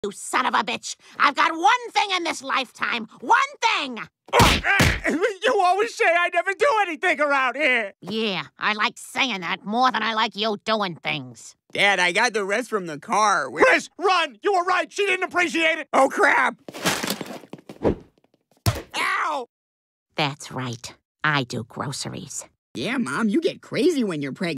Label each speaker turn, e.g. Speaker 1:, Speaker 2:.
Speaker 1: You son of a bitch! I've got one thing in this lifetime! One thing!
Speaker 2: You always say I never do anything around here!
Speaker 1: Yeah, I like saying that more than I like you doing things.
Speaker 3: Dad, I got the rest from the car.
Speaker 2: Chris, run! You were right! She didn't appreciate it!
Speaker 3: Oh, crap! Ow!
Speaker 1: That's right. I do groceries.
Speaker 3: Yeah, Mom, you get crazy when you're pregnant.